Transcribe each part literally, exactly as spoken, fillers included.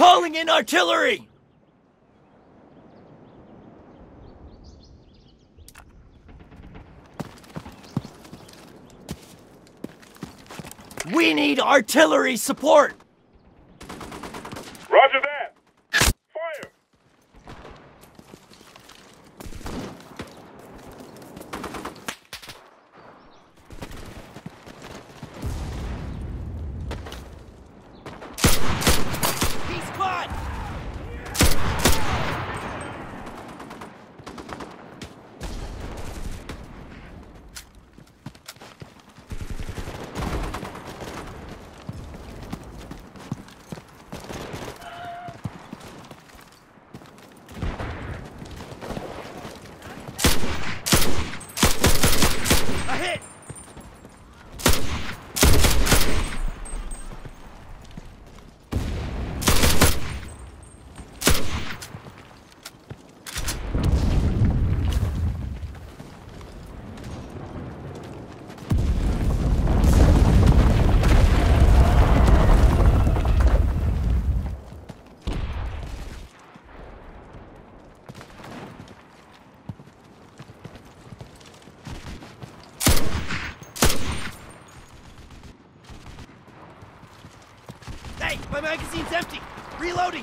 calling in artillery! We need artillery support! Roger that! Fire! He's caught! A hit! Hey, my magazine's empty! Reloading!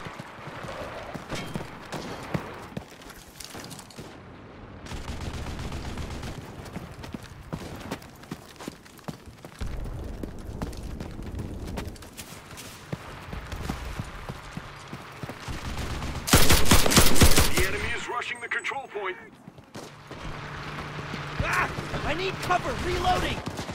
The enemy is rushing the control point. Ah! I need cover! Reloading!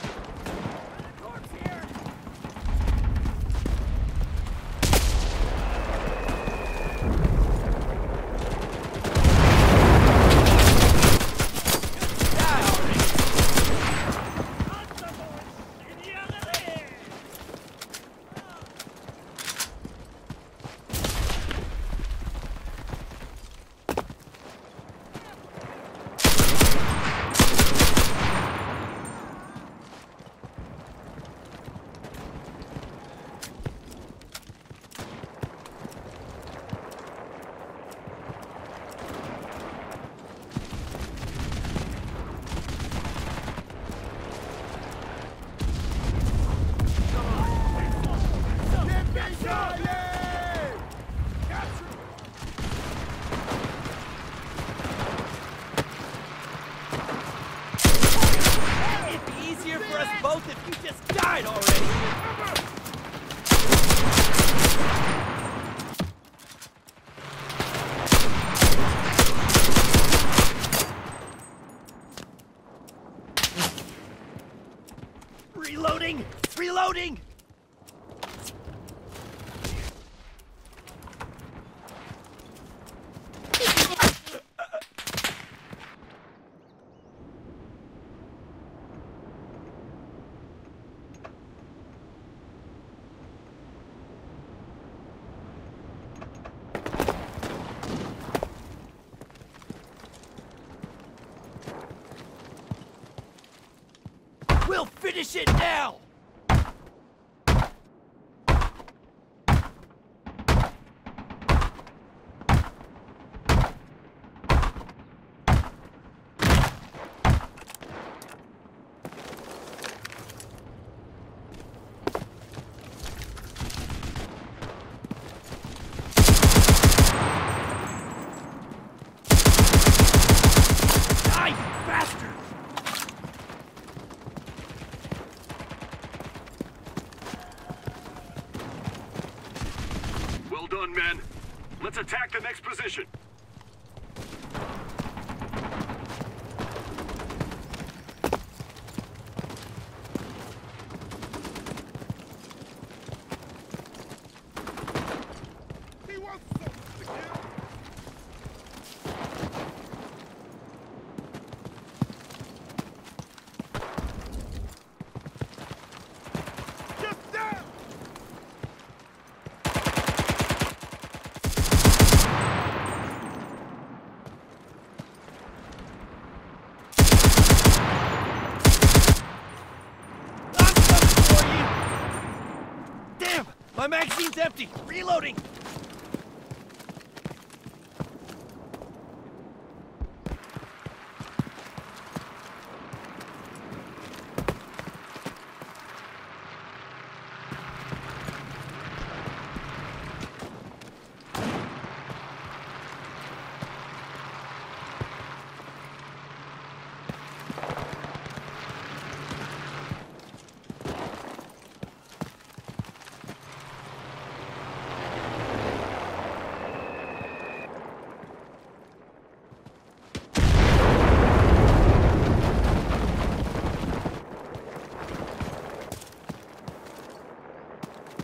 It'd be easier for us both if you just died already! Reloading! Reloading! We'll finish it now! Die, you bastard! Well done, men. Let's attack the next position. He wants something to kill. Get down! My magazine's empty! Reloading!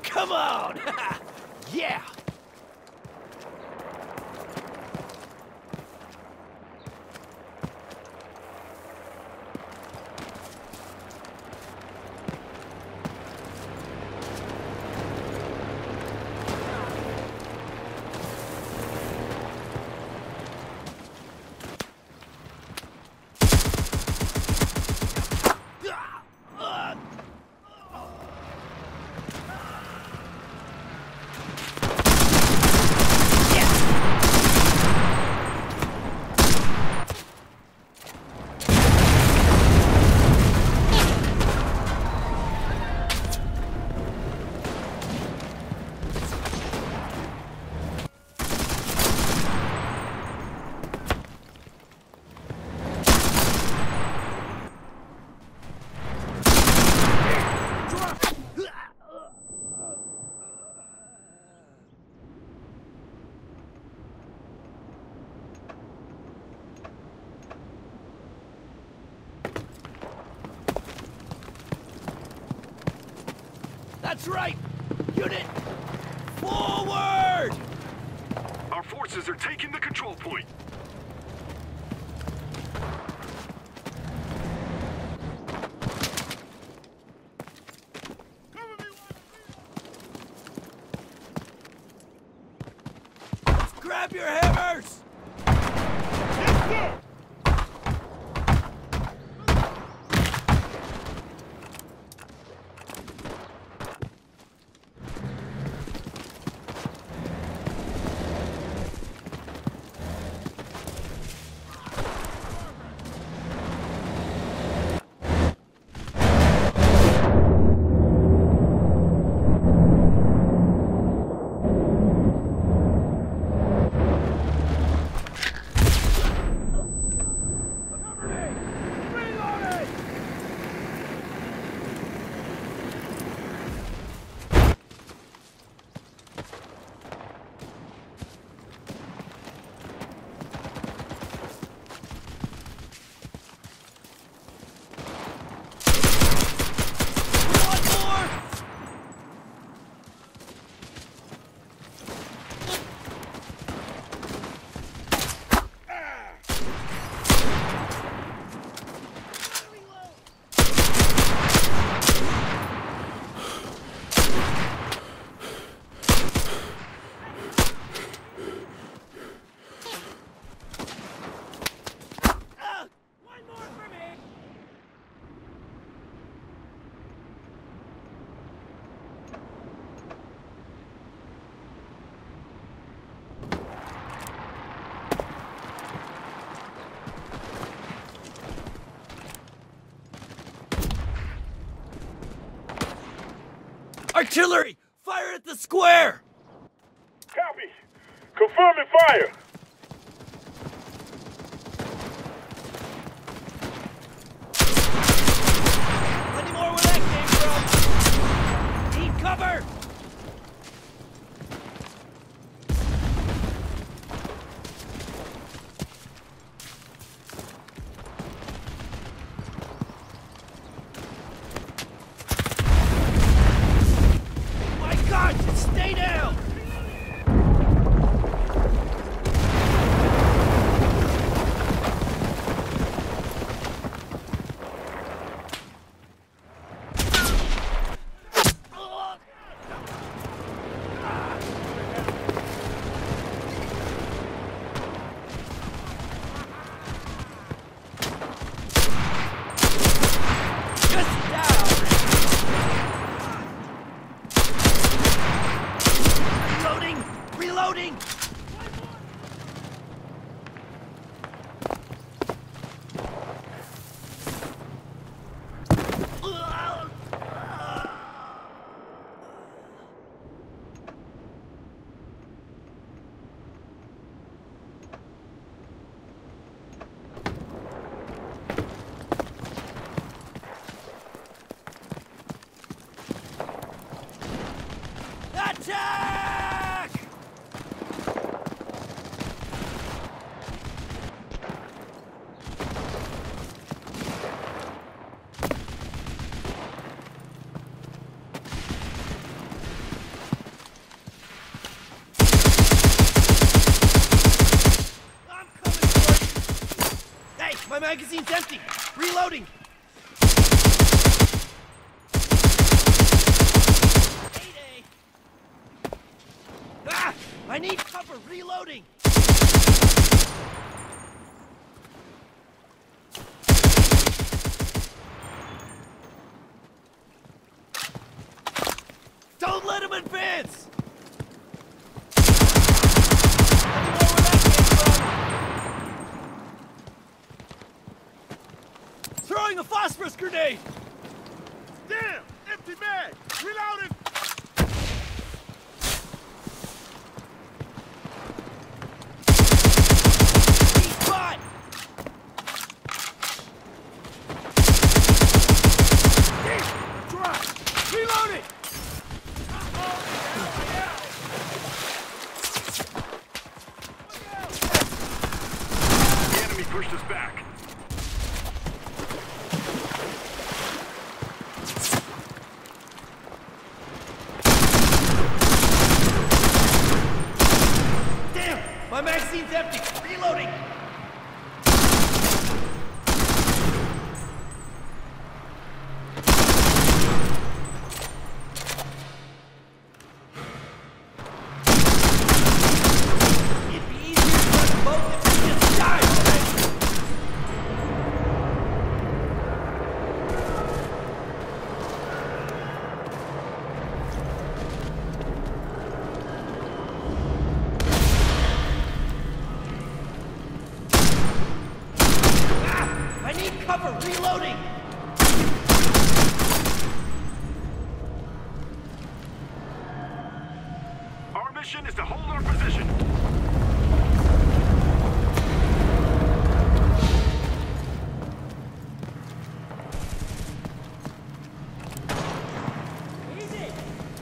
Come on! Yeah! That's right! Unit, forward! Our forces are taking the control point. Grab your hammers! Yes, sir! Artillery! Fire at the square! Copy. Confirming fire. Plenty more where that came from! Need cover! Stay down! Reloading! Attack! magazine's empty. Reloading. Mayday. Ah! I need cover. Reloading. Don't let him advance! Throwing a phosphorus grenade! Damn! Empty mag! Reloading! He's caught! Damn! Try! Reloading! The enemy pushed us back. My magazine's empty! Reloading! It'd be easier for us both if we just died already! I need cover! Reloading! Our mission is to hold our position. Easy!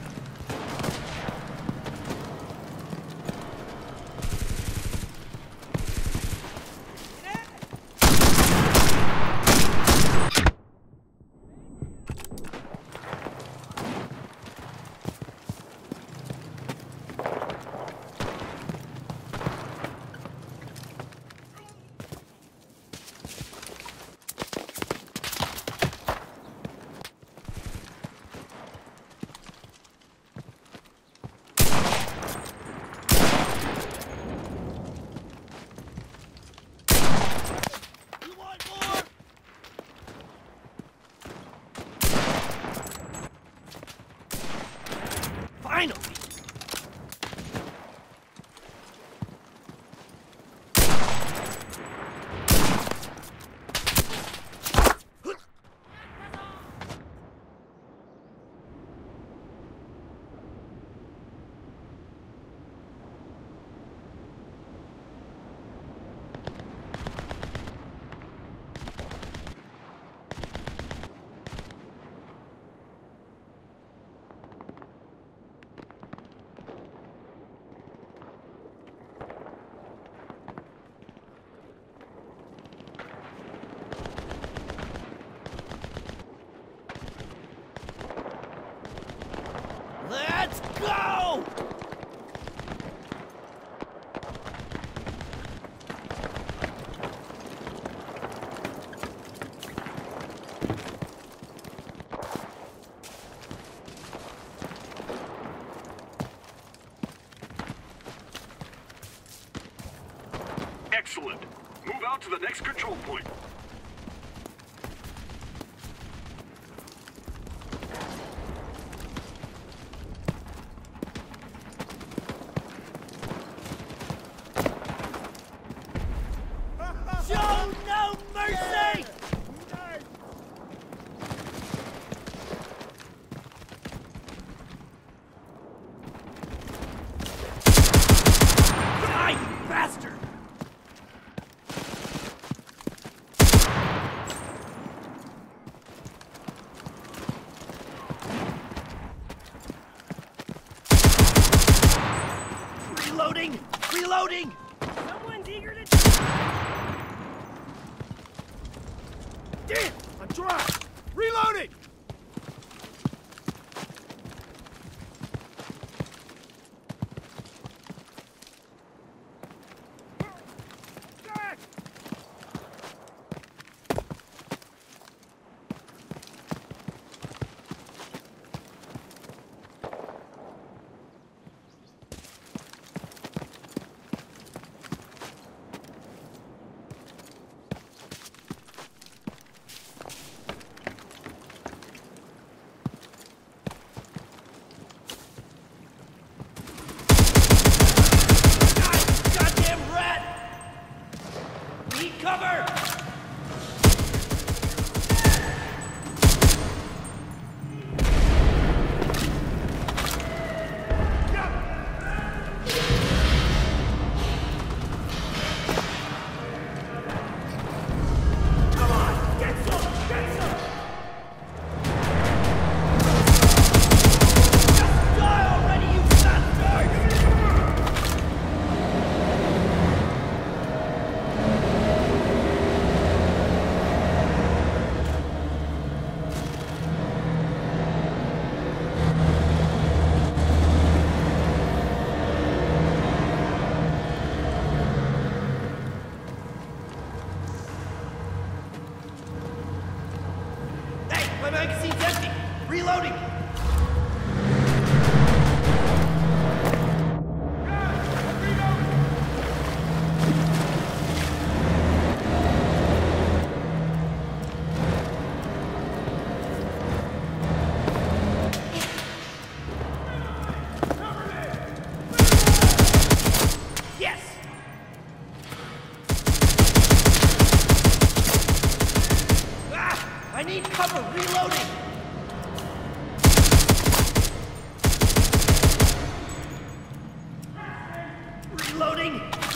You want more? Finally! Let's go! Excellent. Move out to the next control point. Show no mercy! Die, you bastard! Reloading! Reloading! Someone's eager to... Damn! I'm dry! Reloading!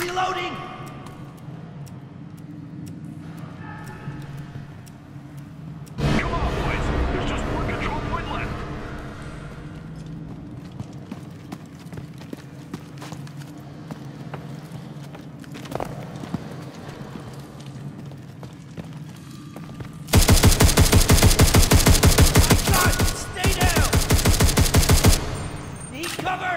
Reloading! Come on, boys. There's just one control point left. God, stay down! Need cover!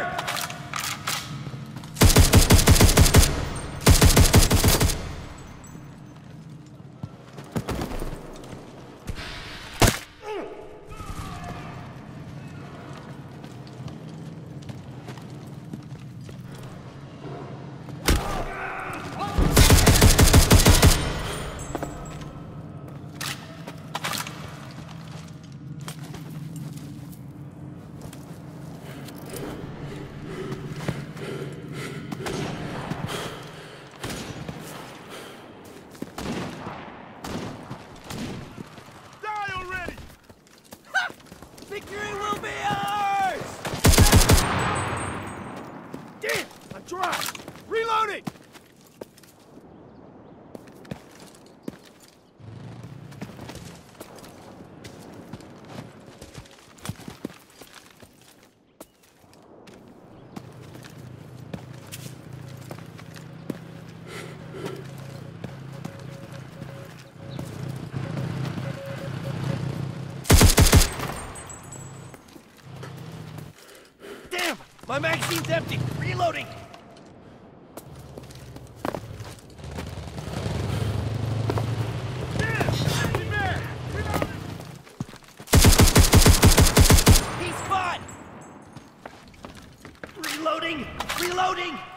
Victory will be ours! Damn! I'm dry! Reloading! Damn! My magazine's empty! Reloading! He's caught! Reloading! Reloading!